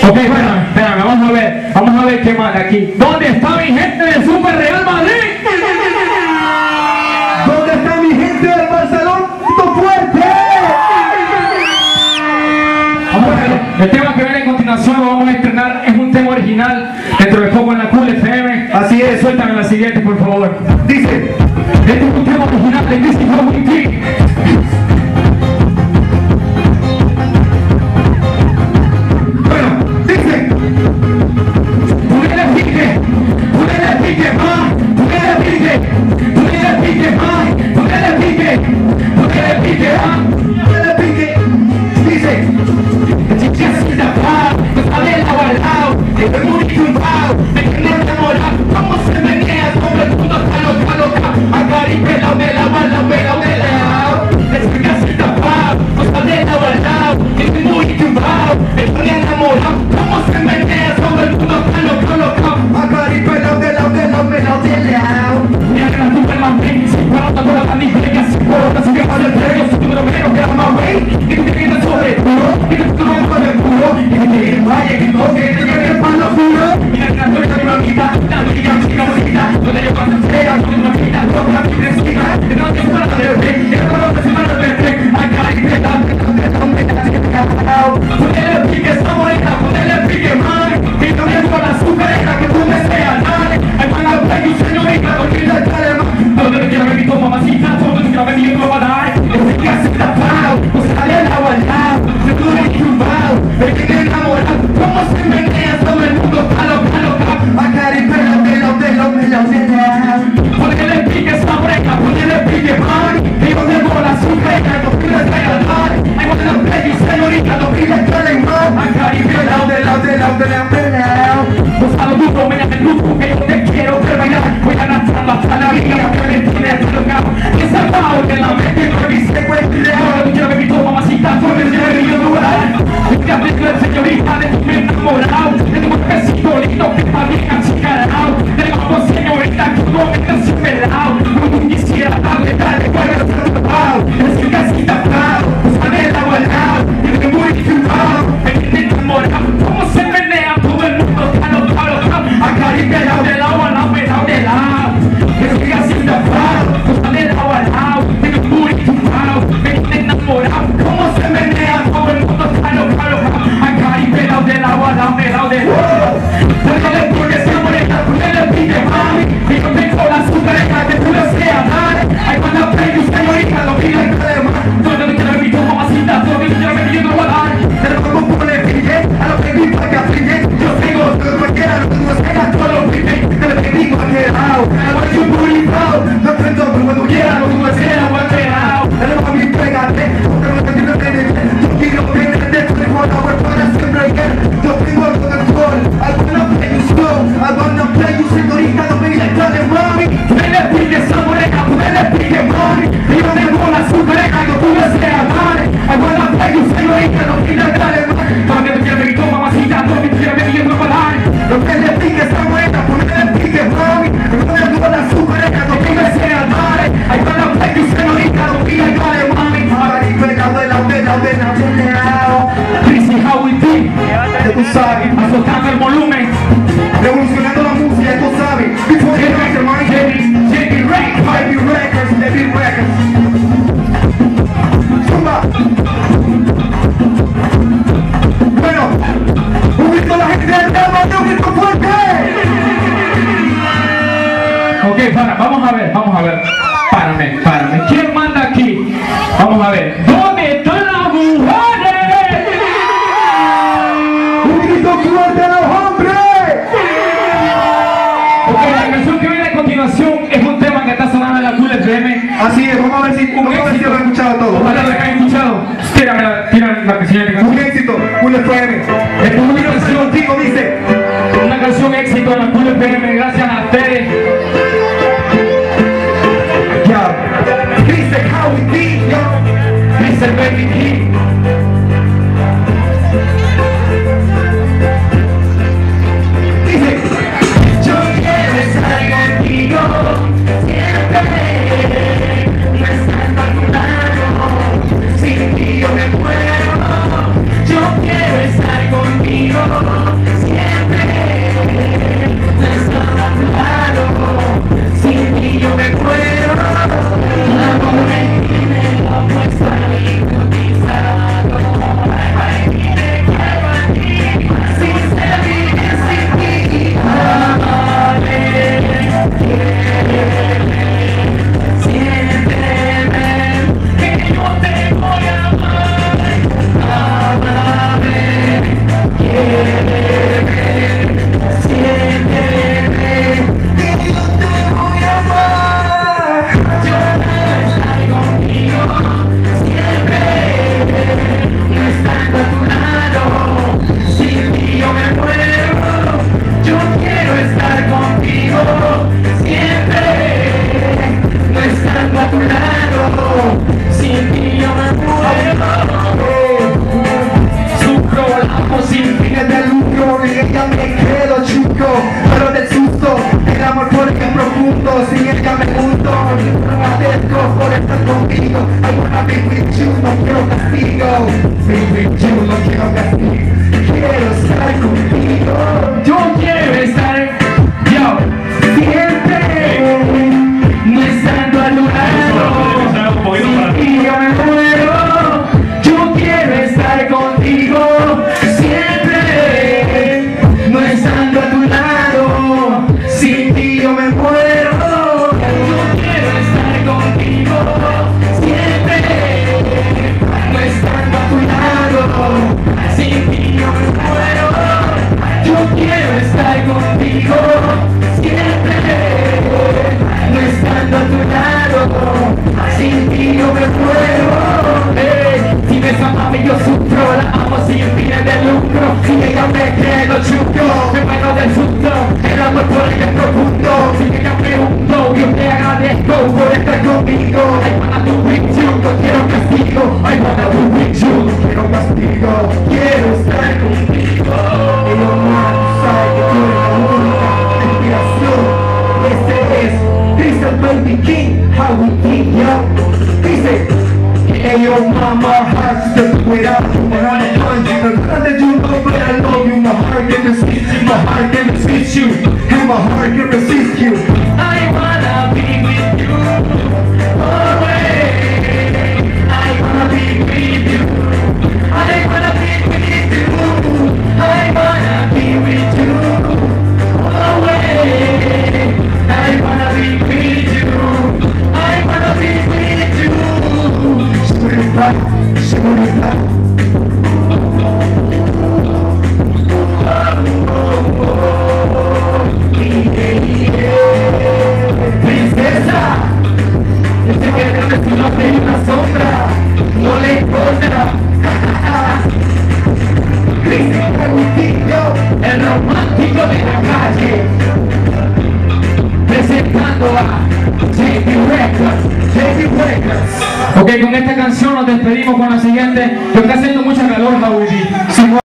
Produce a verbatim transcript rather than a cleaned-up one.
Ok, bueno, espérame, vamos a ver, vamos a ver qué más aquí. ¿Dónde está mi gente de Super Real Madrid? ¿Dónde está mi gente del Barcelona? ¡Fuerte! Vamos a ver, el tema que viene a continuación lo vamos a estrenar, es un tema original dentro de poco en la Cool F M. Así es. Suéltame la siguiente, por favor. Dice, este es un tema original de Cris Y Howie D. Cris Y Howie D, ya tú sabes, azotando el volumen, revolucionando la música, ya tú sabes. Before the record, man, J B Records, J B Records, J B Records. Zumba. Bueno, un grito a la gente del tema, un grito fuerte. Ok, para, vamos a ver, vamos a ver. Párame, párame. ¿Quién manda aquí? Vamos a ver. ¿Dónde están las mujeres? Un grito fuerte a los hombres. Ok, la canción que viene a continuación es un tema que está sonando en la Cool F M. Así es, vamos a ver si, vamos a ver si lo han escuchado todo. Ojalá lo hayan escuchado. Tírame la, tírame la siguiente canción. Un éxito, Cool F M. Esto es una canción, Contigo dice. una canción éxito en la Cool F M. Gracias a ustedes. Cris Y Howie D, mister Baby King. dice, Yo quiero estar contigo siempre, no estando a tu lado, sin ti yo me muero. Yo quiero estar contigo. me muero. Hey, si me ama mami yo sufro, la amo sin fines de lucro. Si ella me cree lo chuto, me muero del susto. El amor por ella es profundo. Si ella me hundo, yo te agradezco por estar conmigo. I wanna do with you, no quiero castigo. I wanna do with you, no quiero castigo. Quiero estar contigo. Ellos más saben que tú eres la única inspiración. Este es Cris Y King, Howie D, yo. Dice, hey yo mama, heart to the without you, but I'm a hundred. The God that you know, but I love you. My heart can resist you, my heart can resist you, and my heart can resist you. I wanna be with you always. I wanna be with you. I wanna be with you. I wanna be with you always. I wanna be with you. I wanna be with you. Shoot it back, shoot it back. Princesa, yo sé que detrás de tu nombre hay una sombra, no le importa. Cris Y Howie D, yo. El romántico de la calle, presentando a J P Records, J P Records. Ok, con esta canción nos despedimos con la siguiente. Pero está haciendo mucha calor, Howie D.